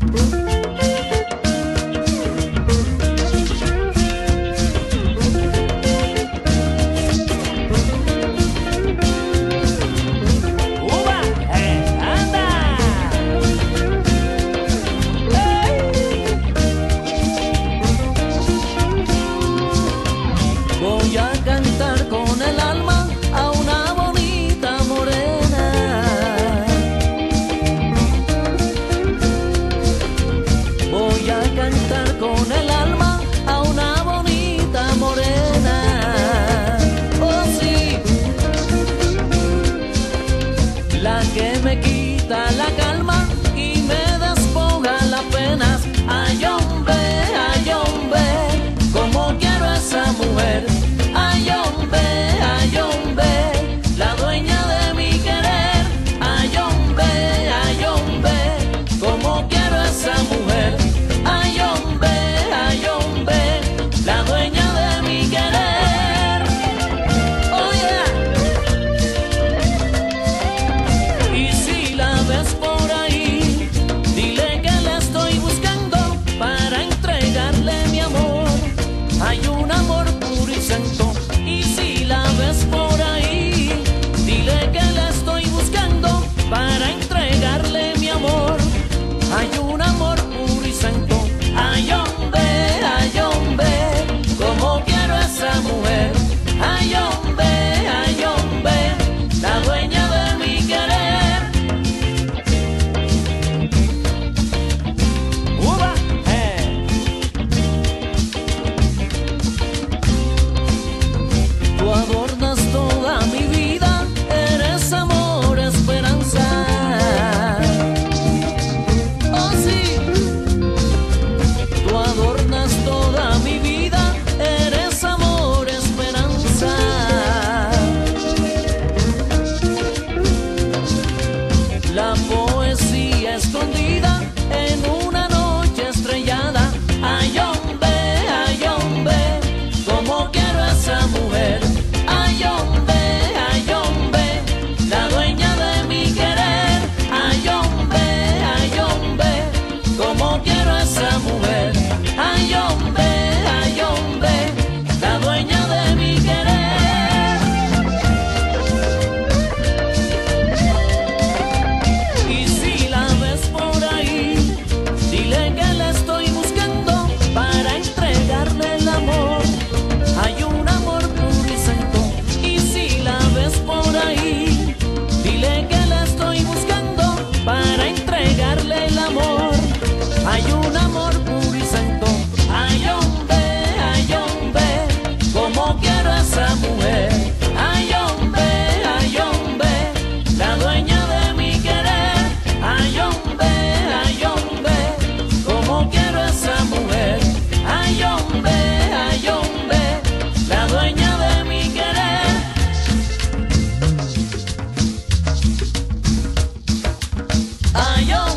Voy a cantar con el alma a una bonita morena. Voy a cantar con el alma a una bonita morena. Oh sí, la que me quita la calma y me despoja las penas. Ay hombre, como quiero a esa mujer. Ay hombre, la dueña de mi querer. Ay hombre, como quiero a esa mujer. Ay hombre, la dueña de mi querer. Oh yeah. Y si la ves por ahí, dile que la estoy buscando para entregarle mi amor. Hay un amor puro y santo. Y si la ves por ahí, dile que la estoy buscando para entregarle mi amor. Hay un amor puro y santo. Ay hombre, como quiero a esa mujer. Ay hombre, la dueña de mi querer. ¡Uva! Tú adornas toda mi vida, eres amor, esperanza. Oh sí, tú adornas toda mi vida, eres amor, esperanza. La poesía escondida en una noche estrellada. Ay hombre, como quiero a esa mujer. Ay hombre, la dueña de mi querer. Ay hombre, como quiero a esa mujer. Ay hombre, la dueña de mi querer. Y si la ves por ahí, dile que la estoy buscando para entregarle el amor. Hay un amor puro y santo. Y si la ves por ahí, dile que la estoy buscando para entregarle el amor. Hay un amor puro y santo. Ay hombre, como quiero a esa mujer. Ay hombre, la dueña de mi querer. Ay hombre, como quiero a esa mujer. Ay hombre, la dueña de mi querer. Ay hombre.